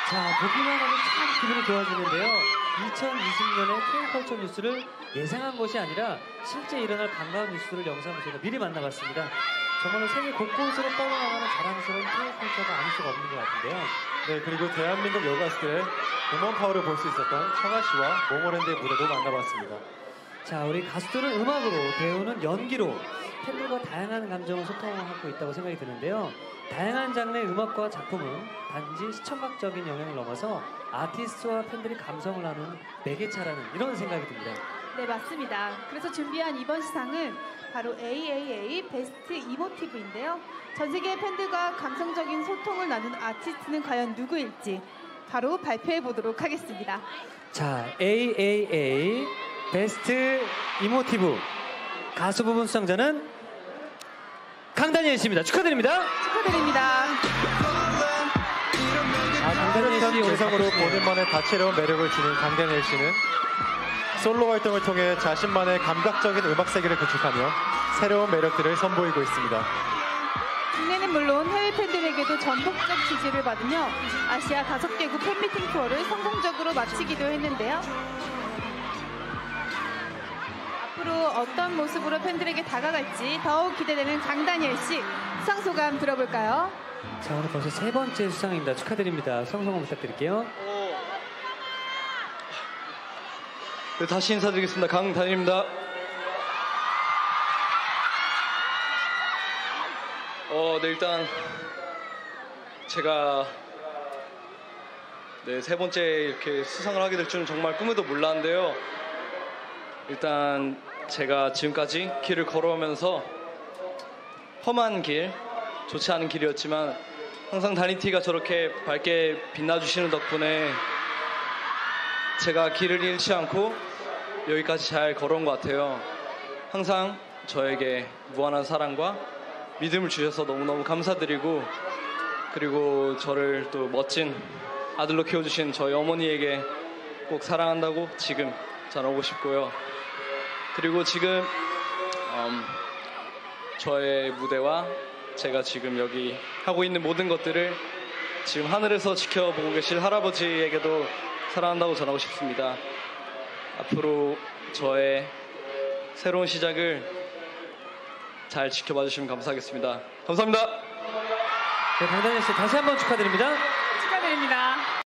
자, 보기만 하면 참 기분이 좋아지는데요. 2020년의 K컬처 뉴스를 예상한 것이 아니라 실제 일어날 반가운 뉴스를 영상으로 저희가 미리 만나봤습니다. 정말로 세계 곳곳으로 뻗어나가는 자랑스러운 K컬처가 아닐 수가 없는 것 같은데요. 네, 그리고 대한민국 여가수들의 음원 파워를 볼 수 있었던 청아 씨와 모모랜드의 무대도 만나봤습니다. 자, 우리 가수들은 음악으로, 배우는 연기로 팬들과 다양한 감정을 소통하고 있다고 생각이 드는데요. 다양한 장르의 음악과 작품은 단지 시청각적인 영향을 넘어서 아티스트와 팬들이 감성을 나누는 매개차라는 이런 생각이 듭니다. 네, 맞습니다. 그래서 준비한 이번 시상은 바로 AAA 베스트 이모티브인데요. 전 세계 팬들과 감성적인 소통을 나눈 아티스트는 과연 누구일지 바로 발표해 보도록 하겠습니다. 자, AAA 베스트 이모티브 가수 부분 수상자는 강다니엘 씨입니다. 축하드립니다. 축하드립니다. 강다니엘 씨 개성으로 본인만의 다채로운 매력을 지닌 강다니엘 씨는 솔로 활동을 통해 자신만의 감각적인 음악 세계를 구축하며 새로운 매력들을 선보이고 있습니다. 국내는 물론 해외 팬들에게도 전폭적 지지를 받으며 아시아 5개국 팬미팅 투어를 성공적으로 마치기도 했는데요. 앞으로 어떤 모습으로 팬들에게 다가갈지 더욱 기대되는 강다니엘 씨 수상 소감 들어볼까요? 자, 오늘 벌써 3번째 수상입니다. 축하드립니다. 성공을 부탁드릴게요. 네, 다시 인사드리겠습니다. 강다니엘입니다. 네, 일단 제가 3번째 이렇게 수상을 하게 될 줄은 정말 꿈에도 몰랐는데요. 일단 제가 지금까지 길을 걸어오면서 험한 길, 좋지 않은 길이었지만 항상 다니티가 저렇게 밝게 빛나주시는 덕분에 제가 길을 잃지 않고 여기까지 잘 걸어온 것 같아요. 항상 저에게 무한한 사랑과 믿음을 주셔서 너무너무 감사드리고, 그리고 저를 또 멋진 아들로 키워주신 저희 어머니에게 꼭 사랑한다고 지금 전하고 싶고요. 그리고 지금 저의 무대와 제가 지금 여기 하고 있는 모든 것들을 지금 하늘에서 지켜보고 계실 할아버지에게도 사랑한다고 전하고 싶습니다. 앞으로 저의 새로운 시작을 잘 지켜봐 주시면 감사하겠습니다. 감사합니다. 네, 강다니엘 씨 다시 한번 축하드립니다. 축하드립니다.